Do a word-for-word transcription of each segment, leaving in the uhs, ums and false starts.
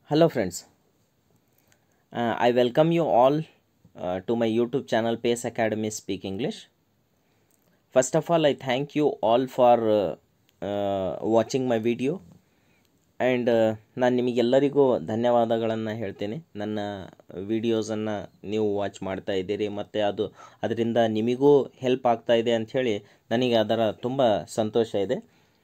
Hello friends, uh, I welcome you all uh, to my YouTube channel Pace Academy Speak English. First of all, I thank you all for uh, uh, watching my video and ನಾನು ನಿಮಗೆಲ್ಲರಿಗೂ ಧನ್ಯವಾದಗಳನ್ನು ಹೇಳ್ತೀನಿ. ನನ್ನ ವಿಡಿಯೋಸನ್ನು ನೀವು watch ಮಾಡ್ತಾ ಇದ್ದೀರಿ ಮತ್ತು ಅದು ಅದರಿಂದ ನಿಮಗೂ ಹೆಲ್ಪ್ ಆಗ್ತಾ ಇದೆ ಅಂಥೇಳಿ ನನಗೆ ಅದರ ತುಂಬ ಸಂತೋಷ ಇದೆ.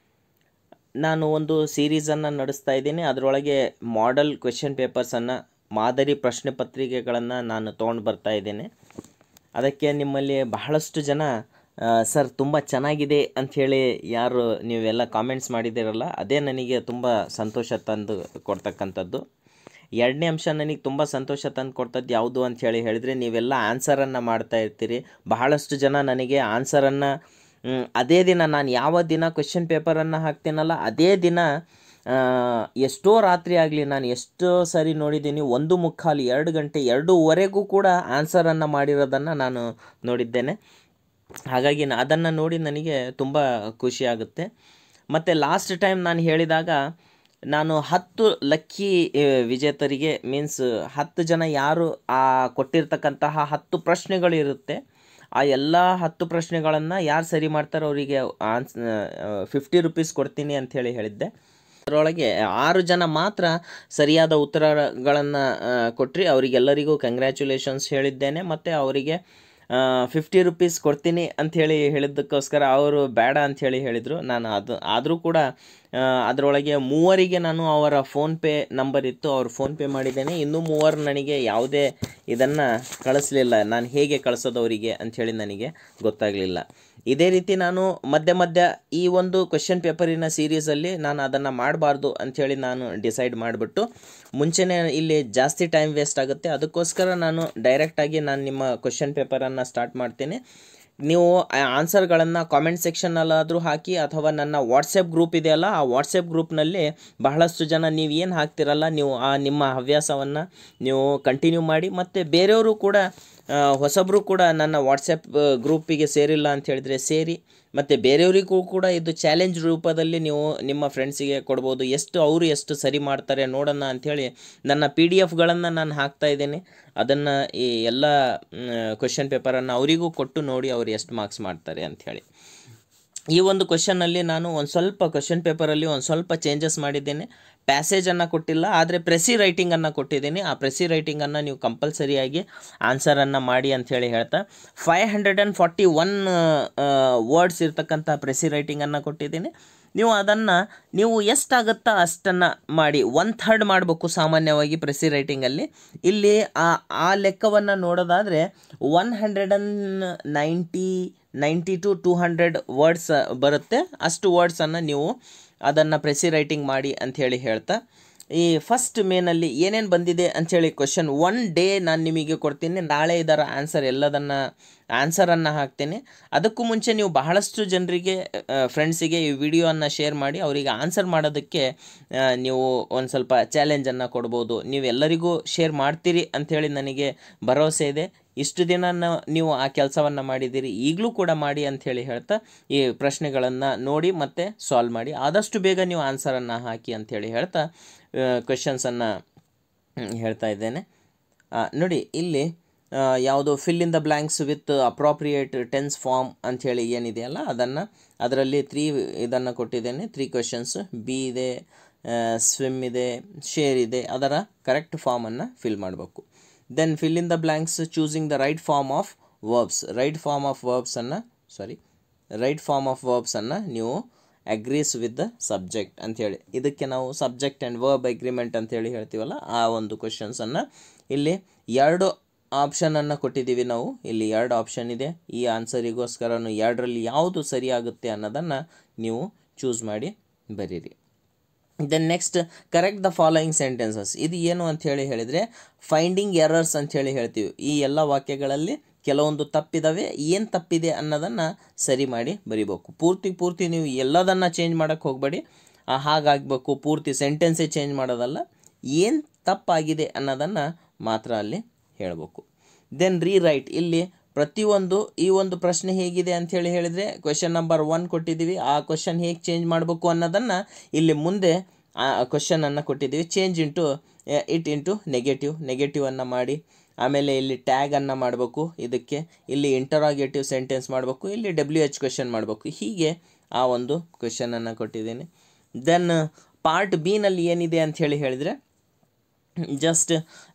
ನಾನು ಒಂದು ಸೀರೀಸನ್ನು ನಡೆಸ್ತಾ ಇದ್ದೀನಿ. ಅದರೊಳಗೆ ಮಾಡೆಲ್ ಕ್ವೆಶ್ಚನ್ ಪೇಪರ್ಸನ್ನು ಮಾದರಿ ಪ್ರಶ್ನೆ ಪತ್ರಿಕೆಗಳನ್ನು ನಾನು ತೊಗೊಂಡು ಬರ್ತಾ ಇದ್ದೇನೆ. ಅದಕ್ಕೆ ನಿಮ್ಮಲ್ಲಿ ಬಹಳಷ್ಟು ಜನ ಸರ್ ತುಂಬ ಚೆನ್ನಾಗಿದೆ ಅಂಥೇಳಿ ಯಾರು ನೀವೆಲ್ಲ ಕಾಮೆಂಟ್ಸ್ ಮಾಡಿದ್ದೀರಲ್ಲ, ಅದೇ ನನಗೆ ತುಂಬ ಸಂತೋಷ ತಂದು ಕೊಡ್ತಕ್ಕಂಥದ್ದು. ಎರಡನೇ ಅಂಶ ನನಗೆ ತುಂಬ ಸಂತೋಷ ತಂದು ಕೊಡ್ತದ್ದು ಯಾವುದು ಅಂಥೇಳಿ ಹೇಳಿದರೆ, ನೀವೆಲ್ಲ ಆನ್ಸರನ್ನು ಮಾಡ್ತಾ ಇರ್ತೀರಿ. ಬಹಳಷ್ಟು ಜನ ನನಗೆ ಆನ್ಸರನ್ನು ಅದೇ ದಿನ, ನಾನು ಯಾವ ದಿನ ಕ್ವೆಶ್ಚನ್ ಪೇಪರನ್ನು ಹಾಕ್ತೀನಲ್ಲ ಅದೇ ದಿನ ಎಷ್ಟೋ ರಾತ್ರಿ ಆಗಲಿ ನಾನು ಎಷ್ಟೋ ಸರಿ ನೋಡಿದ್ದೀನಿ, ಒಂದು ಮುಕ್ಕಾಲು ಎರಡು ಗಂಟೆ ಎರಡೂವರೆಗೂ ಕೂಡ ಆನ್ಸರನ್ನು ಮಾಡಿರೋದನ್ನು ನಾನು ನೋಡಿದ್ದೇನೆ. ಹಾಗಾಗಿ ಅದನ್ನು ನೋಡಿ ನನಗೆ ತುಂಬ ಖುಷಿಯಾಗುತ್ತೆ. ಮತ್ತು ಲಾಸ್ಟ್ ಟೈಮ್ ನಾನು ಹೇಳಿದಾಗ ನಾನು ಹತ್ತು ಲಕ್ಕಿ ವಿಜೇತರಿಗೆ, ಮೀನ್ಸ್ ಹತ್ತು ಜನ ಯಾರು ಆ ಕೊಟ್ಟಿರ್ತಕ್ಕಂತಹ ಹತ್ತು ಪ್ರಶ್ನೆಗಳಿರುತ್ತೆ, ಆ ಎಲ್ಲ ಹತ್ತು ಪ್ರಶ್ನೆಗಳನ್ನು ಯಾರು ಸರಿ ಮಾಡ್ತಾರೋ ಅವರಿಗೆ ಆನ್ಸ್ ಫಿಫ್ಟಿ ರುಪೀಸ್ ಕೊಡ್ತೀನಿ ಅಂಥೇಳಿ ಹೇಳಿದ್ದೆ. ಅದರೊಳಗೆ ಆರು ಜನ ಮಾತ್ರ ಸರಿಯಾದ ಉತ್ತರಗಳನ್ನು ಕೊಟ್ಟರೆ ಅವರಿಗೆಲ್ಲರಿಗೂ ಕಂಗ್ರ್ಯಾಚುಲೇಷನ್ಸ್ ಹೇಳಿದ್ದೇನೆ. ಮತ್ತು ಅವರಿಗೆ ಫಿಫ್ಟಿ ರುಪೀಸ್ ಕೊಡ್ತೀನಿ ಅಂಥೇಳಿ ಹೇಳಿದ್ದಕ್ಕೋಸ್ಕರ ಅವರು ಬೇಡ ಅಂಥೇಳಿ ಹೇಳಿದರು. ನಾನು ಅದು ಆದರೂ ಕೂಡ ಅದರೊಳಗೆ ಮೂವರಿಗೆ ನಾನು ಅವರ ಫೋನ್ಪೇ ನಂಬರ್ ಇತ್ತು, ಅವ್ರು ಫೋನ್ಪೇ ಮಾಡಿದ್ದೇನೆ. ಇನ್ನೂ ಮೂವರು ನನಗೆ ಯಾವುದೇ ಇದನ್ನು ಕಳಿಸ್ಲಿಲ್ಲ. ನಾನು ಹೇಗೆ ಕಳಿಸೋದು ಅವರಿಗೆ ಅಂಥೇಳಿ ನನಗೆ ಗೊತ್ತಾಗಲಿಲ್ಲ. ಇದೇ ರೀತಿ ನಾನು ಮಧ್ಯ ಮಧ್ಯ ಈ ಒಂದು ಕ್ವೆಶ್ಚನ್ ಪೇಪರಿನ ಸೀರೀಸಲ್ಲಿ ನಾನು ಅದನ್ನು ಮಾಡಬಾರ್ದು ಅಂಥೇಳಿ ನಾನು ಡಿಸೈಡ್ ಮಾಡಿಬಿಟ್ಟು ಮುಂಚೆನೇ ಇಲ್ಲಿ ಜಾಸ್ತಿ ಟೈಮ್ ವೇಸ್ಟ್ ಆಗುತ್ತೆ, ಅದಕ್ಕೋಸ್ಕರ ನಾನು ಡೈರೆಕ್ಟಾಗಿ ನಾನು ನಿಮ್ಮ ಕ್ವೆಶ್ಚನ್ ಪೇಪರನ್ನು ಸ್ಟಾರ್ಟ್ ಮಾಡ್ತೀನಿ. ನೀವು ಆನ್ಸರ್ಗಳನ್ನು ಕಾಮೆಂಟ್ ಸೆಕ್ಷನ್ನಲ್ಲಾದರೂ ಹಾಕಿ, ಅಥವಾ ನನ್ನ ವಾಟ್ಸಪ್ ಗ್ರೂಪ್ ಇದೆಯಲ್ಲ ಆ ವಾಟ್ಸಪ್ ಗ್ರೂಪ್ನಲ್ಲಿ ಬಹಳಷ್ಟು ಜನ ನೀವು ಏನು ಹಾಕ್ತಿರಲ್ಲ ನೀವು ಆ ನಿಮ್ಮ ಹವ್ಯಾಸವನ್ನು ನೀವು ಕಂಟಿನ್ಯೂ ಮಾಡಿ. ಮತ್ತು ಬೇರೆಯವರು ಕೂಡ ಹೊಸಬರು ಕೂಡ ನನ್ನ ವಾಟ್ಸಪ್ ಗ್ರೂಪಿಗೆ ಸೇರಿಲ್ಲ ಅಂತ ಹೇಳಿದರೆ ಸೇರಿ, ಮತ್ತು ಬೇರೆಯವರಿಗೂ ಕೂಡ ಇದು ಚಾಲೆಂಜ್ ರೂಪದಲ್ಲಿ ನೀವು ನಿಮ್ಮ ಫ್ರೆಂಡ್ಸಿಗೆ ಕೊಡ್ಬೋದು. ಎಷ್ಟು ಅವರು ಎಷ್ಟು ಸರಿ ಮಾಡ್ತಾರೆ ನೋಡೋಣ ಅಂಥೇಳಿ ನನ್ನ ಪಿ ಡಿ ಎಫ್ಗಳನ್ನು ನಾನು ಹಾಕ್ತಾ ಇದ್ದೇನೆ. ಅದನ್ನು ಈ ಎಲ್ಲ ಕ್ವೆಶ್ಚನ್ ಪೇಪರನ್ನು ಅವರಿಗೂ ಕೊಟ್ಟು ನೋಡಿ ಅವರು ಎಷ್ಟು ಮಾರ್ಕ್ಸ್ ಮಾಡ್ತಾರೆ ಅಂಥೇಳಿ. ಈ ಒಂದು ಕ್ವೆಶ್ಚನ್ನಲ್ಲಿ ನಾನು ಒಂದು ಸ್ವಲ್ಪ ಕ್ವೆಶ್ಚನ್ ಪೇಪರಲ್ಲಿ ಒಂದು ಸ್ವಲ್ಪ ಚೇಂಜಸ್ ಮಾಡಿದ್ದೇನೆ. ಪ್ಯಾಸೇಜನ್ನು ಕೊಟ್ಟಿಲ್ಲ, ಆದರೆ ಪ್ರೆಸಿ ರೈಟಿಂಗನ್ನು ಕೊಟ್ಟಿದ್ದೀನಿ. ಆ ಪ್ರೆಸಿ ರೈಟಿಂಗನ್ನು ನೀವು ಕಂಪಲ್ಸರಿಯಾಗಿ ಆನ್ಸರನ್ನು ಮಾಡಿ ಅಂಥೇಳಿ ಹೇಳ್ತಾ, five hundred and forty one words ಇರ್ತಕ್ಕಂಥ ಪ್ರೆಸಿ ರೈಟಿಂಗನ್ನು ಕೊಟ್ಟಿದ್ದೀನಿ. ನೀವು ಅದನ್ನು ನೀವು ಎಷ್ಟಾಗುತ್ತಾ ಅಷ್ಟನ್ನು ಮಾಡಿ, ಒನ್ ಥರ್ಡ್ ಮಾಡಬೇಕು ಸಾಮಾನ್ಯವಾಗಿ ಪ್ರೆಸಿ ರೈಟಿಂಗಲ್ಲಿ. ಇಲ್ಲಿ ಆ ಆ ಲೆಕ್ಕವನ್ನು ನೋಡೋದಾದರೆ one hundred and ninety ninety to two hundred words ಬರುತ್ತೆ. ಅಷ್ಟು ವರ್ಡ್ಸನ್ನು ನೀವು ಅದನ್ನು ಪ್ರೆಸಿ ರೈಟಿಂಗ್ ಮಾಡಿ ಅಂಥೇಳಿ ಹೇಳ್ತಾ, ಈ ಫಸ್ಟ್ ಮೇನಲ್ಲಿ ಏನೇನು ಬಂದಿದೆ ಅಂಥೇಳಿ ಕ್ವೆಶ್ಚನ್ ಒನ್ ಡೇ ನಾನು ನಿಮಗೆ ಕೊಡ್ತೀನಿ. ನಾಳೆ ಇದರ ಆನ್ಸರ್ ಎಲ್ಲದನ್ನು ಆನ್ಸರನ್ನು ಹಾಕ್ತೇನೆ. ಅದಕ್ಕೂ ಮುಂಚೆ ನೀವು ಬಹಳಷ್ಟು ಜನರಿಗೆ ಫ್ರೆಂಡ್ಸಿಗೆ ಈ ವಿಡಿಯೋವನ್ನು ಶೇರ್ ಮಾಡಿ ಅವರಿಗೆ ಆನ್ಸರ್ ಮಾಡೋದಕ್ಕೆ ನೀವು ಒಂದು ಸ್ವಲ್ಪ ಚಾಲೆಂಜನ್ನು ಕೊಡ್ಬೋದು. ನೀವೆಲ್ಲರಿಗೂ ಶೇರ್ ಮಾಡ್ತೀರಿ ಅಂಥೇಳಿ ನನಗೆ ಭರವಸೆ ಇದೆ. ಇಷ್ಟು ದಿನ ನೀವು ಆ ಕೆಲಸವನ್ನು ಮಾಡಿದ್ದೀರಿ, ಈಗಲೂ ಕೂಡ ಮಾಡಿ ಅಂಥೇಳಿ ಹೇಳ್ತಾ ಈ ಪ್ರಶ್ನೆಗಳನ್ನು ನೋಡಿ ಮತ್ತು ಸಾಲ್ವ್ ಮಾಡಿ. ಆದಷ್ಟು ಬೇಗ ನೀವು ಆನ್ಸರನ್ನು ಹಾಕಿ ಅಂಥೇಳಿ ಹೇಳ್ತಾ ಕ್ವೆಶನ್ಸನ್ನು ಹೇಳ್ತಾ ಇದ್ದೇನೆ. ನೋಡಿ ಇಲ್ಲಿ ಯಾವುದು fill in the blanks with appropriate tense form ಅಂಥೇಳಿ ಏನಿದೆಯಲ್ಲ ಅದನ್ನು, ಅದರಲ್ಲಿ ತ್ರೀ ಇದನ್ನು ಕೊಟ್ಟಿದ್ದೇನೆ. ತ್ರೀ ಕ್ವೆಶನ್ಸ್, ಬಿ ಇದೆ, ಸ್ವಿಮ್ ಇದೆ, ಶೇರ್ ಇದೆ. ಅದರ ಕರೆಕ್ಟ್ ಫಾರ್ಮನ್ನು ಫಿಲ್ ಮಾಡಬೇಕು. Then fill in the blanks choosing the right form of verbs. Right form of ವರ್ಬ್ಸನ್ನು ಸಾರಿ ರೈಟ್ ಫಾರ್ಮ್ ಆಫ್ ವರ್ಬ್ಸನ್ನು ನೀವು ಅಗ್ರೀಸ್ ವಿತ್ ದ ಸಬ್ಜೆಕ್ಟ್ ಅಂಥೇಳಿ, ಇದಕ್ಕೆ ನಾವು ಸಬ್ಜೆಕ್ಟ್ ಆ್ಯಂಡ್ ವರ್ಬ್ ಅಗ್ರಿಮೆಂಟ್ ಅಂಥೇಳಿ ಹೇಳ್ತೀವಲ್ಲ ಆ ಒಂದು ಕ್ವೆಶನ್ಸನ್ನು ಇಲ್ಲಿ ಎರಡು ಆಪ್ಷನನ್ನು ಕೊಟ್ಟಿದ್ದೀವಿ ನಾವು. ಇಲ್ಲಿ ಎರಡು ಆಪ್ಷನ್ ಇದೆ. ಈ ಆನ್ಸರಿಗೋಸ್ಕರನು ಎರಡರಲ್ಲಿ ಯಾವುದು ಸರಿಯಾಗುತ್ತೆ ಅನ್ನೋದನ್ನು ನೀವು ಚೂಸ್ ಮಾಡಿ ಬರೀರಿ. Then next correct the following sentences. ಇದು ಏನು ಅಂಥೇಳಿ ಹೇಳಿದರೆ ಫೈಂಡಿಂಗ್ ಎರರ್ಸ್ ಅಂಥೇಳಿ ಹೇಳ್ತೀವಿ. ಈ ಎಲ್ಲ ವಾಕ್ಯಗಳಲ್ಲಿ ಕೆಲವೊಂದು ತಪ್ಪಿದಾವೆ, ಏನು ತಪ್ಪಿದೆ ಅನ್ನೋದನ್ನು ಸರಿ ಮಾಡಿ ಬರಿಬೇಕು. ಪೂರ್ತಿ ಪೂರ್ತಿ ನೀವು ಎಲ್ಲದನ್ನು ಚೇಂಜ್ ಮಾಡೋಕ್ಕೆ ಹೋಗಬೇಡಿ, ಹಾಗಾಗಬೇಕು ಪೂರ್ತಿ ಸೆಂಟೆನ್ಸೇ ಚೇಂಜ್ ಮಾಡೋದಲ್ಲ, ಏನು ತಪ್ಪಾಗಿದೆ ಅನ್ನೋದನ್ನು ಮಾತ್ರ ಅಲ್ಲಿ ಹೇಳಬೇಕು. Then rewrite. ಇಲ್ಲಿ ಪ್ರತಿಯೊಂದು ಈ ಒಂದು ಪ್ರಶ್ನೆ ಹೇಗಿದೆ ಅಂಥೇಳಿ ಹೇಳಿದರೆ ಕ್ವೆಶನ್ ನಂಬರ್ ಒನ್ ಕೊಟ್ಟಿದ್ದೀವಿ, ಆ ಕ್ವೆಶನ್ ಹೇಗೆ ಚೇಂಜ್ ಮಾಡಬೇಕು ಅನ್ನೋದನ್ನು ಇಲ್ಲಿ ಮುಂದೆ ಕ್ವಶನನ್ನು ಕೊಟ್ಟಿದ್ದೀವಿ. Change into it into negative ನೆಗೆಟಿವನ್ನು ಮಾಡಿ, ಆಮೇಲೆ ಇಲ್ಲಿ ಟ್ಯಾಗನ್ನು ಮಾಡಬೇಕು, ಇದಕ್ಕೆ ಇಲ್ಲಿ ಇಂಟರಾಗೇಟಿವ್ ಸೆಂಟೆನ್ಸ್ ಮಾಡಬೇಕು, ಇಲ್ಲಿ ಡಬ್ಲ್ಯೂ ಎಚ್ ಕ್ವೆಶನ್ ಮಾಡಬೇಕು. ಹೀಗೆ ಆ ಒಂದು ಕ್ವೆಶನನ್ನು ಕೊಟ್ಟಿದ್ದೀನಿ. ದೆನ್ ಪಾರ್ಟ್ ಬಿನಲ್ಲಿ ಏನಿದೆ ಅಂತ ಹೇಳಿ ಹೇಳಿದರೆ, ಜಸ್ಟ್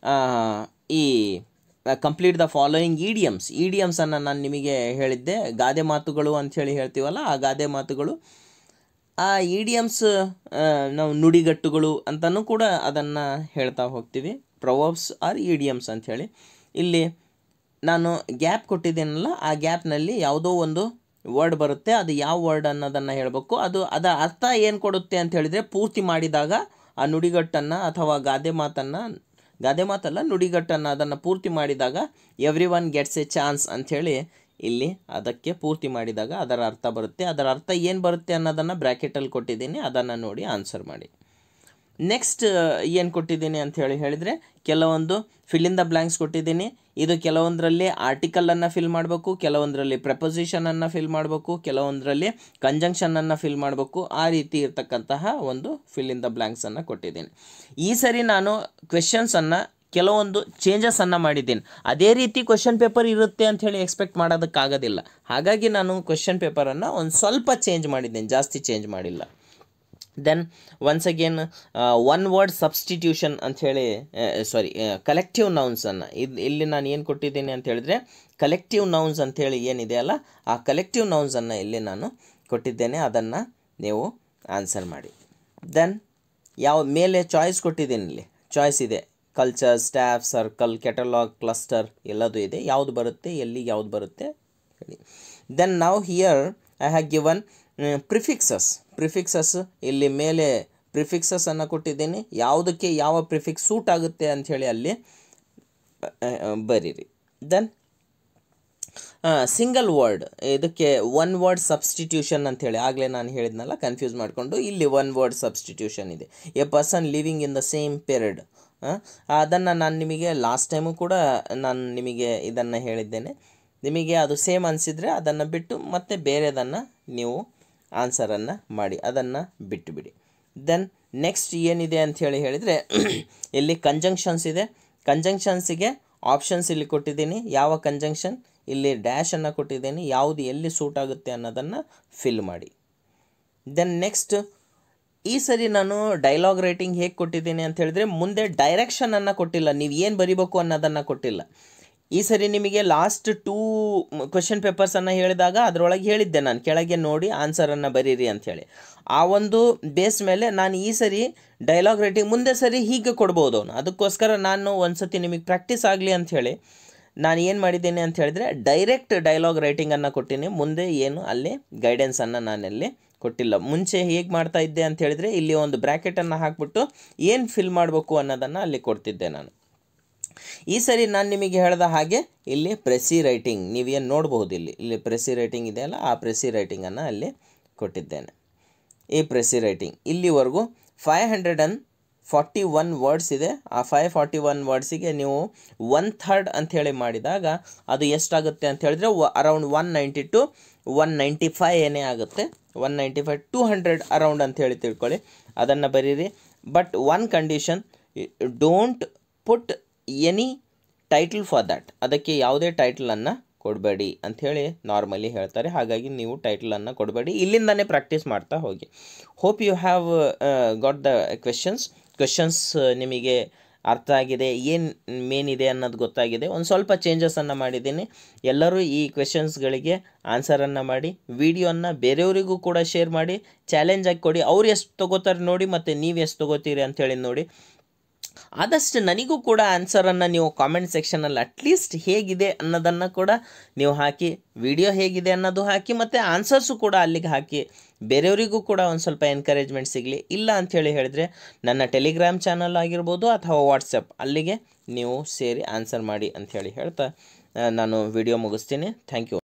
ಈ ಕಂಪ್ಲೀಟ್ ದ ಫಾಲೋಯಿಂಗ್ ಇಡಿಯಮ್ಸ್ ಇಡಿಯಮ್ಸನ್ನು ನಾನು ನಿಮಗೆ ಹೇಳಿದ್ದೆ. ಗಾದೆ ಮಾತುಗಳು ಅಂಥೇಳಿ ಹೇಳ್ತೀವಲ್ಲ, ಆ ಗಾದೆ ಮಾತುಗಳು, ಆ ಇಡಿಯಮ್ಸ್ ನಾವು ನುಡಿಗಟ್ಟುಗಳು ಅಂತಲೂ ಕೂಡ ಅದನ್ನು ಹೇಳ್ತಾ ಹೋಗ್ತೀವಿ. ಪ್ರೊವರ್ಬ್ಸ್ ಆರ್ ಇಡಿಯಮ್ಸ್ ಅಂಥೇಳಿ ಇಲ್ಲಿ ನಾನು ಗ್ಯಾಪ್ ಕೊಟ್ಟಿದ್ದೀನಲ್ಲ, ಆ ಗ್ಯಾಪ್ನಲ್ಲಿ ಯಾವುದೋ ಒಂದು ವರ್ಡ್ ಬರುತ್ತೆ, ಅದು ಯಾವ ವರ್ಡ್ ಅನ್ನೋದನ್ನು ಹೇಳಬೇಕು. ಅದು ಅದರ ಅರ್ಥ ಏನು ಕೊಡುತ್ತೆ ಅಂತ ಹೇಳಿದರೆ, ಪೂರ್ತಿ ಮಾಡಿದಾಗ ಆ ನುಡಿಗಟ್ಟನ್ನು ಅಥವಾ ಗಾದೆ ಮಾತನ್ನು, ಗಾದೆ ಮಾತಲ್ಲ ನುಡಿಗಟ್ಟನ್ನು, ಅದನ್ನು ಪೂರ್ತಿ ಮಾಡಿದಾಗ everyone gets a chance ಅಂಥೇಳಿ ಇಲ್ಲಿ ಅದಕ್ಕೆ ಪೂರ್ತಿ ಮಾಡಿದಾಗ ಅದರ ಅರ್ಥ ಬರುತ್ತೆ. ಅದರ ಅರ್ಥ ಏನು ಬರುತ್ತೆ ಅನ್ನೋದನ್ನು ಬ್ರ್ಯಾಕೆಟಲ್ಲಿ ಕೊಟ್ಟಿದ್ದೀನಿ, ಅದನ್ನು ನೋಡಿ ಆನ್ಸರ್ ಮಾಡಿ. ನೆಕ್ಸ್ಟ್ ಏನು ಕೊಟ್ಟಿದ್ದೀನಿ ಅಂತ ಹೇಳಿ ಹೇಳಿದರೆ, ಕೆಲವೊಂದು ಫಿಲ್ ಇನ್ ದ ಬ್ಲ್ಯಾಂಕ್ಸ್ ಕೊಟ್ಟಿದ್ದೀನಿ. ಇದು ಕೆಲವೊಂದರಲ್ಲಿ ಆರ್ಟಿಕಲನ್ನು ಫಿಲ್ ಮಾಡಬೇಕು, ಕೆಲವೊಂದರಲ್ಲಿ ಪ್ರೆಪೊಸಿಷನನ್ನು ಫಿಲ್ ಮಾಡಬೇಕು, ಕೆಲವೊಂದರಲ್ಲಿ ಕಂಜಂಕ್ಷನನ್ನು ಫಿಲ್ ಮಾಡಬೇಕು. ಆ ರೀತಿ ಇರ್ತಕ್ಕಂತಹ ಒಂದು ಫಿಲ್ ಇನ್ ದ ಬ್ಲ್ಯಾಂಕ್ಸನ್ನು ಕೊಟ್ಟಿದ್ದೀನಿ. ಈ ಸರಿ ನಾನು ಕ್ವೆಶನ್ಸನ್ನು ಕೆಲವೊಂದು ಚೇಂಜಸನ್ನು ಮಾಡಿದ್ದೀನಿ. ಅದೇ ರೀತಿ ಕ್ವೆಶನ್ ಪೇಪರ್ ಇರುತ್ತೆ ಅಂಥೇಳಿ ಎಕ್ಸ್ಪೆಕ್ಟ್ ಮಾಡೋದಕ್ಕಾಗೋದಿಲ್ಲ. ಹಾಗಾಗಿ ನಾನು ಕ್ವೆಶನ್ ಪೇಪರನ್ನು ಒಂದು ಸ್ವಲ್ಪ ಚೇಂಜ್ ಮಾಡಿದ್ದೀನಿ, ಜಾಸ್ತಿ ಚೇಂಜ್ ಮಾಡಿಲ್ಲ. Then once again one word substitution ಅಂಥೇಳಿ, ಸಾರಿ ಕಲೆಕ್ಟಿವ್ ನೌನ್ಸನ್ನು ಇದು ಇಲ್ಲಿ ನಾನು ಏನು ಕೊಟ್ಟಿದ್ದೀನಿ ಅಂತ ಹೇಳಿದ್ರೆ, ಕಲೆಕ್ಟಿವ್ ನೌನ್ಸ್ ಅಂಥೇಳಿ ಏನಿದೆ ಅಲ್ಲ, ಆ ಕಲೆಕ್ಟಿವ್ ನೌನ್ಸನ್ನು ಇಲ್ಲಿ ನಾನು ಕೊಟ್ಟಿದ್ದೇನೆ. ಅದನ್ನು ನೀವು ಆನ್ಸರ್ ಮಾಡಿ. ದೆನ್ ಯಾವ ಮೇಲೆ ಚಾಯ್ಸ್ ಕೊಟ್ಟಿದ್ದೀನಿ, ಇಲ್ಲಿ ಚಾಯ್ಸ್ ಇದೆ. Culture, staff, circle, catalogue, cluster ಎಲ್ಲದೂ ಇದೆ. ಯಾವುದು ಬರುತ್ತೆ, ಎಲ್ಲಿಗೆ ಯಾವುದು ಬರುತ್ತೆ ಹೇಳಿ. ದೆನ್ ನಾವು here I have given prefixes. Prefixes ಇಲ್ಲಿ ಮೇಲೆ ಪ್ರಿಫಿಕ್ಸಸನ್ನು ಕೊಟ್ಟಿದ್ದೀನಿ. ಯಾವುದಕ್ಕೆ ಯಾವ ಪ್ರಿಫಿಕ್ಸ್ ಸೂಟ್ ಆಗುತ್ತೆ ಅಂಥೇಳಿ ಅಲ್ಲಿ ಬರೀರಿ. ದೆನ್ ಸಿಂಗಲ್ ವರ್ಡ್, ಇದಕ್ಕೆ ಒನ್ ವರ್ಡ್ ಸಬ್ಸ್ಟಿಟ್ಯೂಷನ್ ಅಂಥೇಳಿ ಆಗಲೇ ನಾನು ಹೇಳಿದ್ನಲ್ಲ, ಕನ್ಫ್ಯೂಸ್ ಮಾಡಿಕೊಂಡು ಇಲ್ಲಿ ಒನ್ ವರ್ಡ್ ಸಬ್ಸ್ಟಿಟ್ಯೂಷನ್ ಇದೆ. A person living in the same period, ಅದನ್ನು ನಾನು ನಿಮಗೆ ಲಾಸ್ಟ್ ಟೈಮು ಕೂಡ ನಾನು ನಿಮಗೆ ಇದನ್ನು ಹೇಳಿದ್ದೇನೆ. ನಿಮಗೆ ಅದು ಸೇಮ್ ಅನಿಸಿದರೆ ಅದನ್ನು ಬಿಟ್ಟು ಮತ್ತೆ ಬೇರೆದನ್ನು ನೀವು ಆನ್ಸರನ್ನು ಮಾಡಿ, ಅದನ್ನು ಬಿಟ್ಟುಬಿಡಿ. ದೆನ್ ನೆಕ್ಸ್ಟ್ ಏನಿದೆ ಅಂಥೇಳಿ ಹೇಳಿದರೆ, ಇಲ್ಲಿ ಕಂಜಂಕ್ಷನ್ಸ್ ಇದೆ. ಕಂಜಂಕ್ಷನ್ಸಿಗೆ ಆಪ್ಷನ್ಸ್ ಇಲ್ಲಿ ಕೊಟ್ಟಿದ್ದೀನಿ. ಯಾವ ಕಂಜಂಕ್ಷನ್, ಇಲ್ಲಿ ಡ್ಯಾಶನ್ನು ಕೊಟ್ಟಿದ್ದೀನಿ. ಯಾವುದು ಎಲ್ಲಿ ಸೂಟ್ ಆಗುತ್ತೆ ಅನ್ನೋದನ್ನು ಫಿಲ್ ಮಾಡಿ. ದೆನ್ ನೆಕ್ಸ್ಟ್ ಈ ಸರಿ ನಾನು ಡೈಲಾಗ್ ರೈಟಿಂಗ್ ಹೇಗೆ ಕೊಟ್ಟಿದ್ದೀನಿ ಅಂತ ಹೇಳಿದ್ರೆ, ಮುಂದೆ ಡೈರೆಕ್ಷನನ್ನು ಕೊಟ್ಟಿಲ್ಲ, ನೀವು ಏನು ಬರಿಬೇಕು ಅನ್ನೋದನ್ನು ಕೊಟ್ಟಿಲ್ಲ. ಈ ಸರಿ ನಿಮಗೆ ಲಾಸ್ಟ್ ಟೂ ಕ್ವೆಶನ್ ಪೇಪರ್ಸನ್ನು ಹೇಳಿದಾಗ ಅದರೊಳಗೆ ಹೇಳಿದ್ದೆ ನಾನು, ಕೆಳಗೆ ನೋಡಿ ಆನ್ಸರನ್ನು ಬರೀರಿ ಅಂಥೇಳಿ. ಆ ಒಂದು ಬೇಸ್ ಮೇಲೆ ನಾನು ಈ ಸರಿ ಡೈಲಾಗ್ ರೈಟಿಂಗ್ ಮುಂದೆ ಸರಿ ಹೀಗೆ ಕೊಡ್ಬೋದು. ಅದಕ್ಕೋಸ್ಕರ ನಾನು ಒಂದು ಸತಿ ನಿಮಗೆ ಪ್ರಾಕ್ಟೀಸ್ ಆಗಲಿ ಅಂಥೇಳಿ ನಾನು ಏನು ಮಾಡಿದ್ದೀನಿ ಅಂತ ಹೇಳಿದ್ರೆ, ಡೈರೆಕ್ಟ್ ಡೈಲಾಗ್ ರೈಟಿಂಗನ್ನು ಕೊಟ್ಟಿನಿ. ಮುಂದೆ ಏನು ಅಲ್ಲಿ ಗೈಡೆನ್ಸನ್ನು ನಾನಲ್ಲಿ ಕೊಟ್ಟಿಲ್ಲ. ಮುಂಚೆ ಹೇಗೆ ಮಾಡ್ತಾ ಇದ್ದೆ ಅಂತ ಹೇಳಿದ್ರೆ, ಇಲ್ಲಿ ಒಂದು ಬ್ರ್ಯಾಕೆಟನ್ನು ಹಾಕ್ಬಿಟ್ಟು ಏನು ಫಿಲ್ ಮಾಡಬೇಕು ಅನ್ನೋದನ್ನು ಅಲ್ಲಿ ಕೊಡ್ತಿದ್ದೆ ನಾನು. ಈ ಸರಿ ನಾನು ನಿಮಗೆ ಹೇಳಿದ ಹಾಗೆ ಇಲ್ಲಿ ಪ್ರೆಸಿ ರೈಟಿಂಗ್ ನೀವೇನು ನೋಡ್ಬೋದು, ಇಲ್ಲಿ ಇಲ್ಲಿ ಪ್ರೆಸಿ ರೈಟಿಂಗ್ ಇದೆಯಲ್ಲ, ಆ ಪ್ರೆಸಿ ರೈಟಿಂಗನ್ನು ಅಲ್ಲಿ ಕೊಟ್ಟಿದ್ದೇನೆ. ಈ ಪ್ರೆಸಿ ರೈಟಿಂಗ್ ಇಲ್ಲಿವರೆಗೂ five hundred and forty one words ಇದೆ. ಆ ಫೈವ್ ಫಾರ್ಟಿ ಒನ್ ವರ್ಡ್ಸಿಗೆ ನೀವು ಒನ್ ಥರ್ಡ್ ಅಂಥೇಳಿ ಮಾಡಿದಾಗ ಅದು ಎಷ್ಟಾಗುತ್ತೆ ಅಂತ ಹೇಳಿದ್ರೆ, around one ninety to one ninety five ಏನೇ ಆಗುತ್ತೆ. One ninety five two hundred around ಅಂಥೇಳಿ ತಿಳ್ಕೊಳ್ಳಿ. ಅದನ್ನು ಬರೀರಿ. But one condition, don't put any title for that. ಅದಕ್ಕೆ ಯಾವುದೇ ಟೈಟಲನ್ನು ಕೊಡಬೇಡಿ ಅಂಥೇಳಿ ನಾರ್ಮಲಿ ಹೇಳ್ತಾರೆ. ಹಾಗಾಗಿ ನೀವು ಟೈಟಲನ್ನು ಕೊಡಬೇಡಿ. ಇಲ್ಲಿಂದನೇ ಪ್ರಾಕ್ಟೀಸ್ ಮಾಡ್ತಾ ಹೋಗಿ. Hope you have got the questions. Questions ನಿಮಗೆ ಅರ್ಥ ಆಗಿದೆ, ಏನು ಮೇನ್ ಇದೆ ಅನ್ನೋದು ಗೊತ್ತಾಗಿದೆ. ಒಂದು ಸ್ವಲ್ಪ ಚೇಂಜಸನ್ನು ಮಾಡಿದ್ದೀನಿ. ಎಲ್ಲರೂ ಈ ಕ್ವೆಶನ್ಸ್ಗಳಿಗೆ ಆನ್ಸರನ್ನು ಮಾಡಿ, ವಿಡಿಯೋನ ಬೇರೆಯವರಿಗೂ ಕೂಡ ಶೇರ್ ಮಾಡಿ, ಚಾಲೆಂಜ್ ಆಗಿ ಕೊಡಿ. ಅವ್ರು ಎಷ್ಟು ತೊಗೋತಾರೆ ನೋಡಿ, ಮತ್ತು ನೀವು ಎಷ್ಟು ತೊಗೋತೀರಿ ಅಂಥೇಳಿ ನೋಡಿ. ಆದಷ್ಟು ನನಗೂ ಕೂಡ ಆನ್ಸರನ್ನು ನೀವು ಕಾಮೆಂಟ್ ಸೆಕ್ಷನಲ್ಲಿ ಅಟ್ಲೀಸ್ಟ್ ಹೇಗಿದೆ ಅನ್ನೋದನ್ನು ಕೂಡ ನೀವು ಹಾಕಿ, ವಿಡಿಯೋ ಹೇಗಿದೆ ಅನ್ನೋದು ಹಾಕಿ, ಮತ್ತು ಆನ್ಸರ್ಸು ಕೂಡ ಅಲ್ಲಿಗೆ ಹಾಕಿ, ಬೇರೆಯವರಿಗೂ ಕೂಡ ಒಂದು ಸ್ವಲ್ಪ ಎನ್ಕರೇಜ್ಮೆಂಟ್ ಸಿಗಲಿ. ಇಲ್ಲ ಅಂಥೇಳಿ ಹೇಳಿದರೆ ನನ್ನ ಟೆಲಿಗ್ರಾಮ್ ಚಾನಲ್ ಆಗಿರ್ಬೋದು ಅಥವಾ ವಾಟ್ಸಪ್, ಅಲ್ಲಿಗೆ ನೀವು ಸೇರಿ ಆನ್ಸರ್ ಮಾಡಿ ಅಂಥೇಳಿ ಹೇಳ್ತಾ ನಾನು ವಿಡಿಯೋ ಮುಗಿಸ್ತೀನಿ. Thank you.